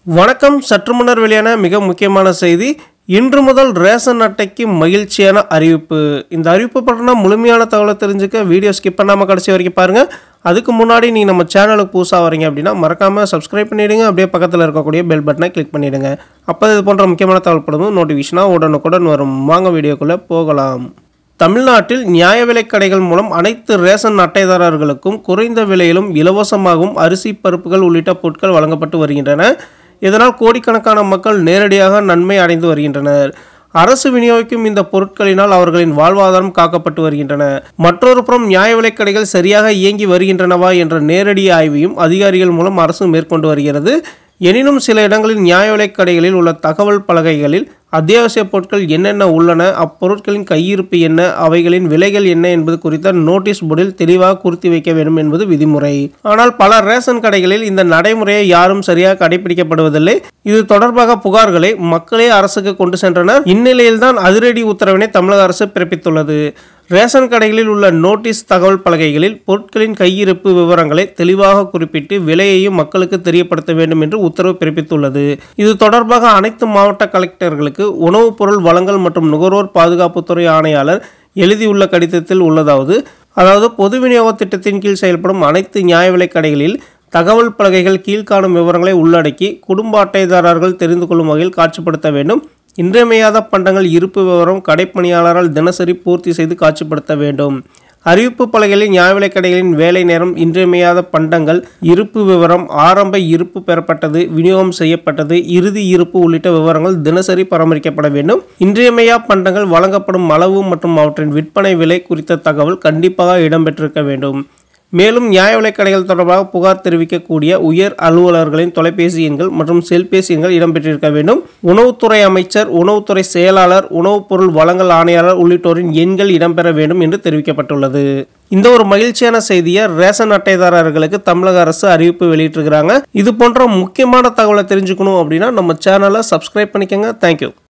வணக்கம். சற்று முன்னர் வெளியான மிக முக்கியமான செய்தி. இன்று முதல் ரேஷன் அட்டைக்கு மகிழ்ச்சியான அறிவிப்பு. இந்த அறிவிப்பு பற்றின முழுமையான தகவலை தெரிஞ்சுக்க வீடியோ ஸ்கிப் பண்ணாமல் கடைசி வரைக்கும் பாருங்கள். அதுக்கு முன்னாடி நீங்கள் நம்ம சேனலுக்கு புதுசாக வரீங்க அப்படின்னா மறக்காமல் சப்ஸ்கிரைப் பண்ணிவிடுங்க. அப்படியே பக்கத்தில் இருக்கக்கூடிய பெல் பட்டனை கிளிக் பண்ணிவிடுங்க. அப்போ இது போன்ற முக்கியமான தகவல் படும்போது நோட்டிஃபிகேஷனாக உடனுக்குடன் வரும். வாங்க வீடியோக்குள்ளே போகலாம். தமிழ்நாட்டில் நியாய விலைக் கடைகள் மூலம் அனைத்து ரேஷன் அட்டைதாரர்களுக்கும் குறைந்த விலையிலும் இலவசமாகவும் அரிசி, பருப்புகள் உள்ளிட்ட பொருட்கள் வழங்கப்பட்டு வருகின்றன. இதனால் கோடிக்கணக்கான மக்கள் நேரடியாக நன்மை அடைந்து வருகின்றனர். அரசு விநியோகிக்கும் இந்த பொருட்களினால் அவர்களின் வாழ்வாதாரம் காக்கப்பட்டு வருகின்றன. மற்றொரு புறம் நியாய விலைக் கடைகள் சரியாக இயங்கி வருகின்றனவா என்ற நேரடி ஆய்வையும் அதிகாரிகள் மூலம் அரசு மேற்கொண்டு வருகிறது. எனினும் சில இடங்களில் நியாய விலைக் கடைகளில் உள்ள தகவல் பலகைகளில் அத்தியாவசிய பொருட்கள் என்னென்ன உள்ளன, அப்பொருட்களின் கையிருப்பு என்ன, அவைகளின் விலைகள் என்ன என்பது குறித்த நோட்டீஸ் போர்டில் தெளிவாக குறித்து வைக்க வேண்டும் என்பது விதிமுறை. ஆனால் பல ரேஷன் கடைகளில் இந்த நடைமுறையை யாரும் சரியாக கடைபிடிக்கப்படுவதில்லை. இது தொடர்பாக புகார்களை மக்களே அரசுக்கு கொண்டு சென்றனர். இந்நிலையில்தான் அதிரடி உத்தரவினை தமிழக அரசு பிறப்பித்துள்ளது. ரேஷன் கடைகளில் உள்ள நோட்டீஸ் தகவல் பலகைகளில் பொருட்களின் கையிருப்பு விவரங்களை தெளிவாக குறிப்பிட்டு விலையையும் மக்களுக்கு தெரியப்படுத்த வேண்டும் என்று உத்தரவு பிறப்பித்துள்ளது. இது தொடர்பாக அனைத்து மாவட்ட கலெக்டர்களுக்கு உணவுப் பொருள் வழங்கல் மற்றும் நுகர்வோர் பாதுகாப்புத்துறை ஆணையாளர் எழுதியுள்ள கடிதத்தில் அதாவது பொது விநியோக திட்டத்தின் கீழ் செயல்படும் அனைத்து நியாய விலைக் கடைகளில் தகவல் பலகைகள் கீழ்காணும் விவரங்களை உள்ளடக்கி குடும்ப அட்டைதாரர்கள் தெரிந்து கொள்ளும் வகையில் காட்சிப்படுத்த வேண்டும். இன்றியமையாத பண்டங்கள் இருப்பு விவரம் கடைப்பணியாளரால் தினசரி பூர்த்தி செய்து காட்சிப்படுத்த வேண்டும். அறிவிப்பு பலகைகளில் நியாய விலைக் கடைகளின் வேலை நேரம், இன்றியமையாத பண்டங்கள் இருப்பு விவரம், ஆரம்ப இருப்பு பெறப்பட்டது, விநியோகம் செய்யப்பட்டது, இறுதி இருப்பு உள்ளிட்ட விவரங்கள் தினசரி பராமரிக்கப்பட வேண்டும். இன்றியமையா பண்டங்கள் வழங்கப்படும் அளவு மற்றும் அவற்றின் விற்பனை விலை குறித்த தகவல் கண்டிப்பாக இடம்பெற்றிருக்க வேண்டும். மேலும் நியாய விலைக் கடைகள் தொடர்பாக புகார் தெரிவிக்கக்கூடிய உயர் அலுவலர்களின் தொலைபேசி எண்கள் மற்றும் செல்பேசி எண்கள் இடம்பெற்றிருக்க வேண்டும். உணவுத்துறை அமைச்சர், உணவுத்துறை செயலாளர், உணவுப் பொருள் வழங்கல் ஆணையாளர் உள்ளிட்டோரின் எண்கள் இடம்பெற வேண்டும் என்று தெரிவிக்கப்பட்டுள்ளது. இந்த ஒரு மகிழ்ச்சியான செய்தியை ரேஷன் அட்டைதாரர்களுக்கு தமிழக அரசு அறிவிப்பு வெளியிட்டிருக்கிறாங்க. இது போன்ற முக்கியமான தகவலை தெரிஞ்சுக்கணும் அப்படின்னா நம்ம சேனலை சப்ஸ்கிரைப் பண்ணிக்கோங்க. தேங்க்யூ.